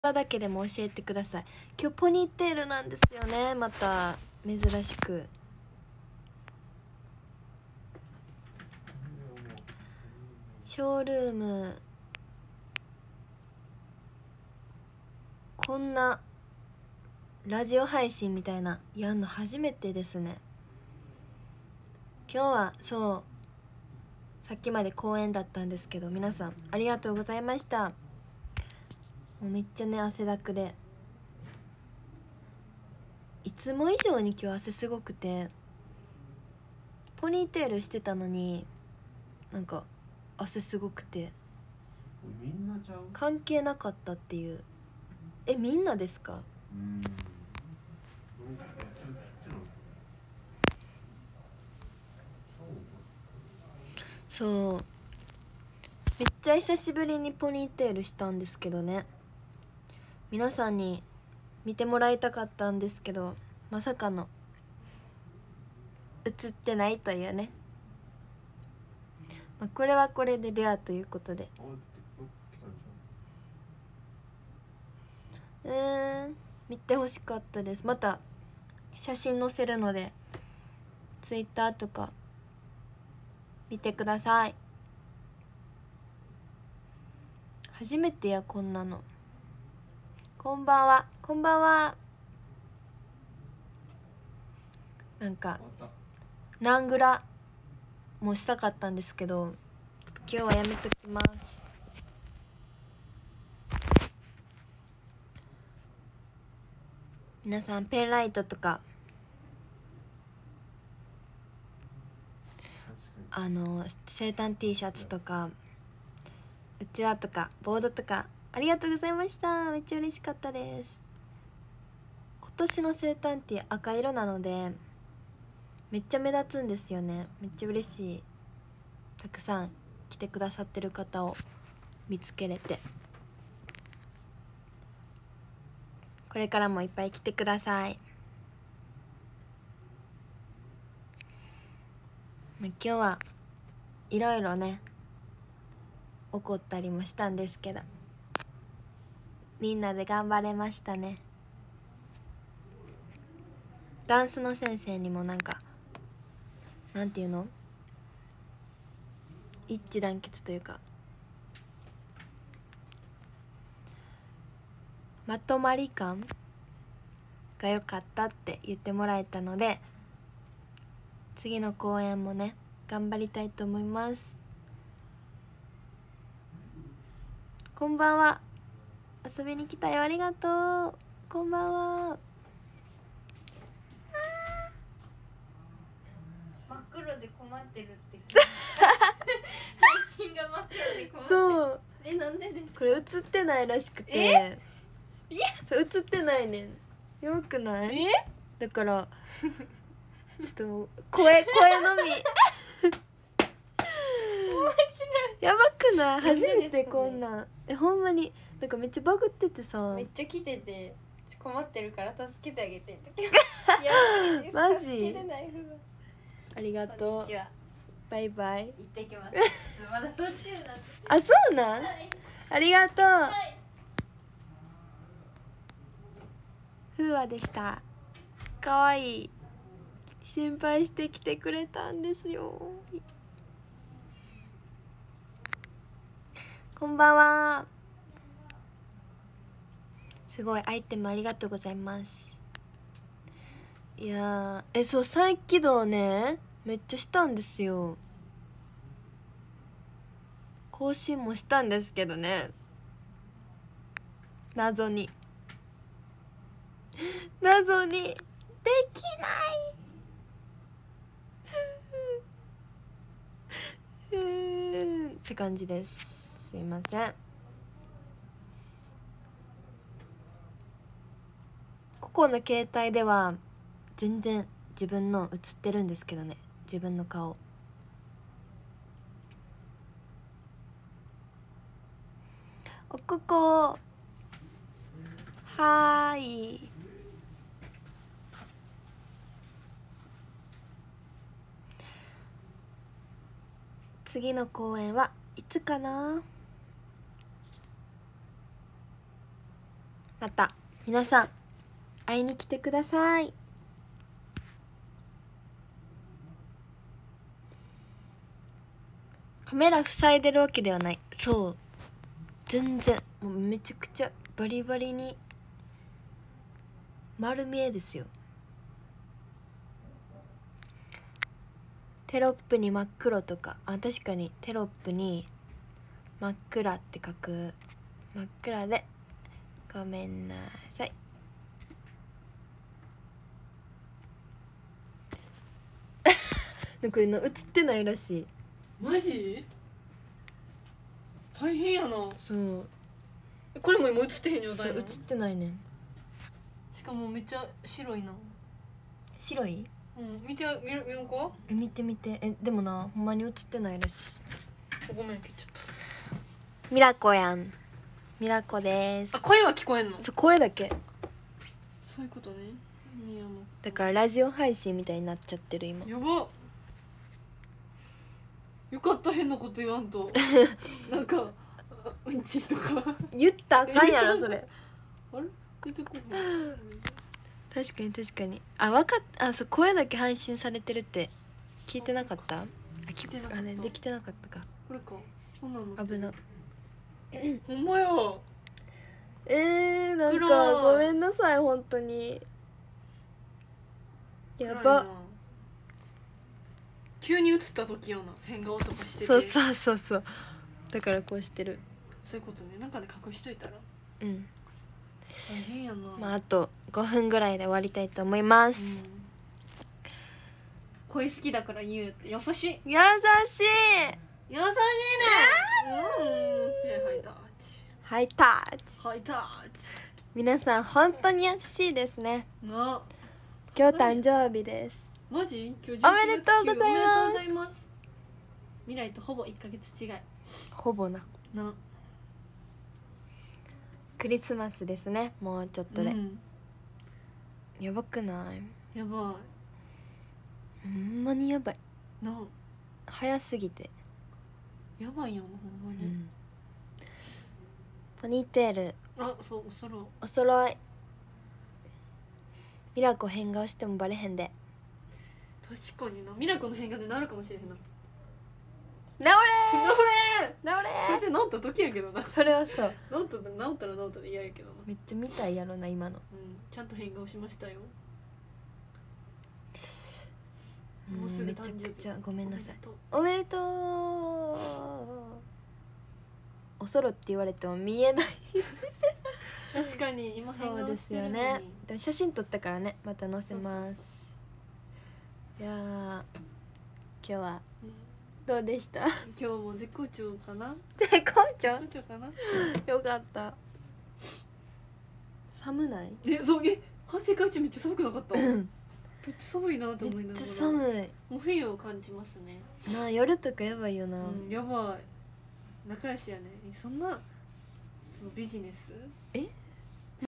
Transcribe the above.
だけでも教えてください。今日ポニーテールなんですよね。また珍しくショールームこんなラジオ配信みたいなやんの初めてですね。今日はそうさっきまで公演だったんですけど、皆さんありがとうございました。もうめっちゃね汗だくで、いつも以上に今日汗すごくて、ポニーテールしてたのになんか汗すごくてみんなちゃう？ 関係なかったっていう。みんなですか？そうめっちゃ久しぶりにポニーテールしたんですけどね、皆さんに見てもらいたかったんですけど、まさかの映ってないというね、これはこれでレアということで、見てほしかったです。また写真載せるのでツイッターとか見てください。初めてやこんなの。こんばんは、こんばんは。なんかナングラもしたかったんですけど、ちょっと今日はやめときます。皆さんペンライトとか生誕 T シャツとかうちわとかボードとかありがとうございました。めっちゃ嬉しかったです。今年の生誕 T 赤色なのでめっちゃ目立つんですよね。めっちゃ嬉しい。たくさん来てくださってる方を見つけれて、これからもいっぱい来てください。今日はいろいろね怒ったりもしたんですけど、みんなで頑張れましたね。ダンスの先生にもなんていうの、一致団結というかまとまり感が良かったって言ってもらえたので、次の公演もね頑張りたいと思います。こんばんは、遊びに来たよ、ありがとう。こんばんは。 真っ黒で困ってるって聞いた配信が真っ黒で困ってる。 そうなんでですか？ これ映ってないらしくて、 いやそう映ってないねん。よくない？だからちょっともう声のみやばくない？初めてこんなん、ほんまになんかめっちゃバグっててさ、 めっちゃ来てて困ってるから助けてあげてってマジ助けれない不安。 ありがこんとうにちは、 バイバイ。 行ってきますまだ途中なんです。 あ、そうなん？ はいありがとう。 はい、 ふわでした。かわいい。心配してきてくれたんですよ。こんばんは。すごいアイテムありがとうございます。いやそう再起動ねめっちゃしたんですよ。更新もしたんですけどね、謎にできないって感じです。すいません。ここの携帯では全然自分の映ってるんですけどね、自分の顔。おここはーい。次の公演はいつかな。 また皆さん会いに来てください。カメラ塞いでるわけではない。そう全然もうめちゃくちゃバリバリに丸見えですよ。テロップに真っ黒とか、あ、確かにテロップに真っ暗って書く。真っ暗でごめんなさい。なんか映ってないらしい。 マジ大変やな。 そうこれも今映ってへん状態なの。 そう映ってないねん。 しかもめっちゃ白いな。 白い？ うん、見ようか。 見てみて。でもな、ほんまに映ってないらしい。 ごめん、消えちゃった。 ミラコやん。ミラコですあ、。声は聞こえんの。 そう、声だけそういうことね。いやもだからラジオ配信みたいになっちゃってる今う。やば。よかった、変なこと言わんと。なんかうんちとか。 言ったらあかんやろそれ。 あれ出てこへん。 確かに確かに。あ、分かった。あ、そう、声だけ配信されてるって聞いてなかった？あ、 聞いてなかったあれできてなかったか。 これか。そんなの。 危な。 ほんまや。 なん暗いかごめんなさい本当に。やば。 急に映った時よな、変顔とかしてて。 そうそうそうそう。だからこうしてる。 そういうことね。中で隠しといたらうん。 大変やな。 まああと5分ぐらいで終わりたいと思います。 声好きだから言うって優しい。 優しい。 優しいね。ハイタッチ。 ハイタッチ。 ハイタッ皆さん本当に優しいですね。 チ。な。 今日誕生日です。 マジ？今日おめでとうございます。 おめでとうございます。未来とほぼ1ヶ月違い。 ほぼな。 な。 クリスマスですね。もうちょっとで。 うんやばくない？ やばほんまにやばい。 い。な。 早すぎて。 やばいよな、ほんまに。 ポニーテールあ、そう、おそろ。 お揃い。ミラコ変顔してもバレへんで。 確かにな。ミラコの変顔でなるかもしれへんな。 治れ治ー治れれー。治った時やけどな。 ー。それはそう。 治ったら治ったで嫌やけどな。 めっちゃ見たいやろな今の。 ちゃんと変顔しましたよ。もうすぐめ誕生日。 ちゃくちゃごめんなさい。 おめでとう。 おめでとう。おそろって言われても見えない。 確かに今変顔そうですしてるのに。 よね。でも写真撮ったからね、また載せます。いやー、今日はうんどうでした？ 今日も絶好調かな。 絶好調。 絶好調かな。 よかった。寒ない？ そう反省会中めっちゃ寒くなかった。めっちゃ寒いなと思いながら。 めっちゃ寒もう冬を感じますね。 い。なあ、夜とかやばいよな。 やばい。仲良しやね。そんなそのビジネス？